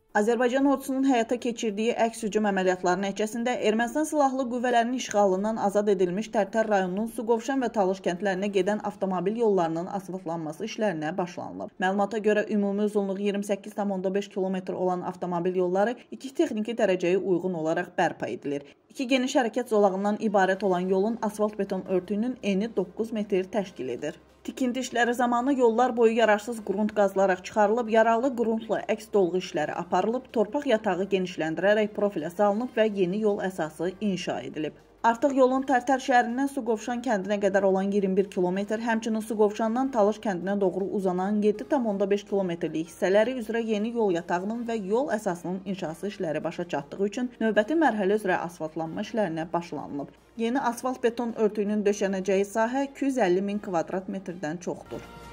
Azərbaycan ordusunun həyata keçirdiyi əks-hücum əməliyyatları nəticəsində Ermənistan silahlı qüvvələrinin işğalından azad edilmiş Tərtər rayonunun Suqovuşan və Talış kəndlərinə gedən avtomobil yollarının asfaltlanması işlərinə başlanılıb. Məlumata görə ümumi uzunluğu 28,5 km olan avtomobil yolları 2 texniki dərəcəyə uyğun olaraq bərpa edilir. 2 geniş hərəkət zolağından ibarət olan yolun asfalt beton örtüyünün eni 9 metr təşkil edir. Tikinti işləri zamanı yollar boyu yararsız qrunt qazılaraq çıxarılıb, yararlı qruntla əks dolğu işləri aparılıb, torpaq yatağı genişləndirərək profilə salınıb və yeni yol əsası inşa edilib. Artıq yolun Tərtər şəhərindən Suqovuşan kəndinə qədər olan 21 km, həmçinin Suqovuşandan Talış kəndinə doğru uzanan 7,5 km-lik hissələri üzrə yeni yol yatağının və yol əsasının inşası işləri başa çatdığı üçün növbəti mərhələ üzrə asfaltlanma işlərinə başlanılıb. Yeni asfalt beton örtüyünün döşənəcəyi sahə 250 min kvadrat metrdən çoxdur.